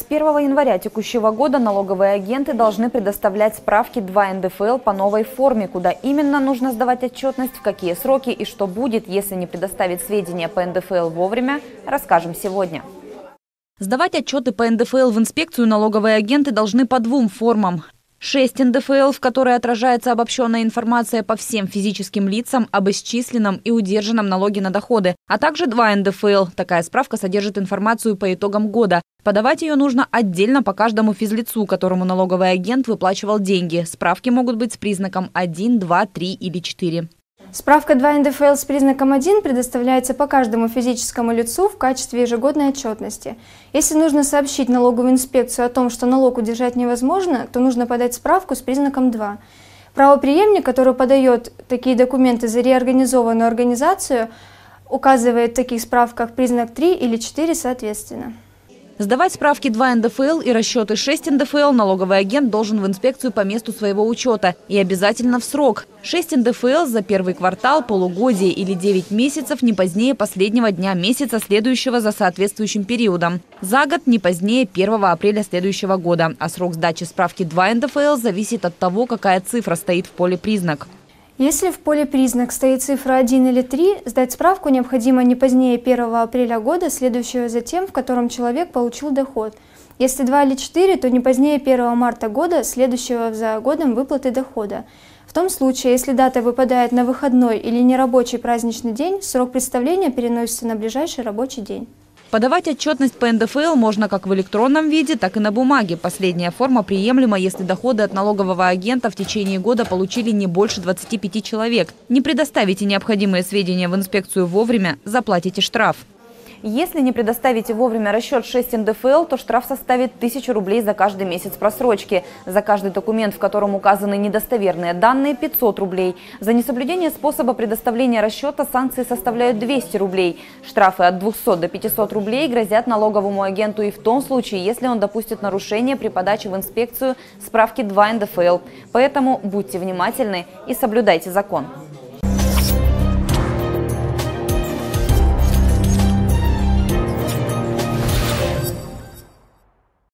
1 января текущего года налоговые агенты должны предоставлять справки 2 НДФЛ по новой форме, куда именно нужно сдавать отчетность, в какие сроки и что будет, если не предоставить сведения по НДФЛ вовремя, расскажем сегодня. Сдавать отчеты по НДФЛ в инспекцию налоговые агенты должны по 2 формам. 6 НДФЛ, в которой отражается обобщенная информация по всем физическим лицам об исчисленном и удержанном налоге на доходы, а также 2 НДФЛ. Такая справка содержит информацию по итогам года. Подавать ее нужно отдельно по каждому физлицу, которому налоговый агент выплачивал деньги. Справки могут быть с признаком 1, 2, 3 или 4. Справка 2 НДФЛ с признаком 1 предоставляется по каждому физическому лицу в качестве ежегодной отчетности. Если нужно сообщить налоговую инспекцию о том, что налог удержать невозможно, то нужно подать справку с признаком 2. Правопреемник, который подает такие документы за реорганизованную организацию, указывает в таких справках признак 3 или 4 соответственно. Сдавать справки 2 НДФЛ и расчеты 6 НДФЛ налоговый агент должен в инспекцию по месту своего учета и обязательно в срок. 6 НДФЛ за первый квартал, полугодие или 9 месяцев не позднее последнего дня месяца, следующего за соответствующим периодом. За год не позднее 1 апреля следующего года. А срок сдачи справки 2 НДФЛ зависит от того, какая цифра стоит в поле признак. Если в поле признак стоит цифра 1 или 3, сдать справку необходимо не позднее 1 апреля года, следующего за тем, в котором человек получил доход. Если 2 или 4, то не позднее 1 марта года, следующего за годом выплаты дохода. В том случае, если дата выпадает на выходной или нерабочий праздничный день, срок представления переносится на ближайший рабочий день. Подавать отчетность по НДФЛ можно как в электронном виде, так и на бумаге. Последняя форма приемлема, если доходы от налогового агента в течение года получили не больше 25 человек. Не предоставите необходимые сведения в инспекцию вовремя – заплатите штраф. Если не предоставите вовремя расчет 6 НДФЛ, то штраф составит 1000 рублей за каждый месяц просрочки. За каждый документ, в котором указаны недостоверные данные – 500 рублей. За несоблюдение способа предоставления расчета санкции составляют 200 рублей. Штрафы от 200 до 500 рублей грозят налоговому агенту и в том случае, если он допустит нарушение при подаче в инспекцию справки 2 НДФЛ. Поэтому будьте внимательны и соблюдайте закон.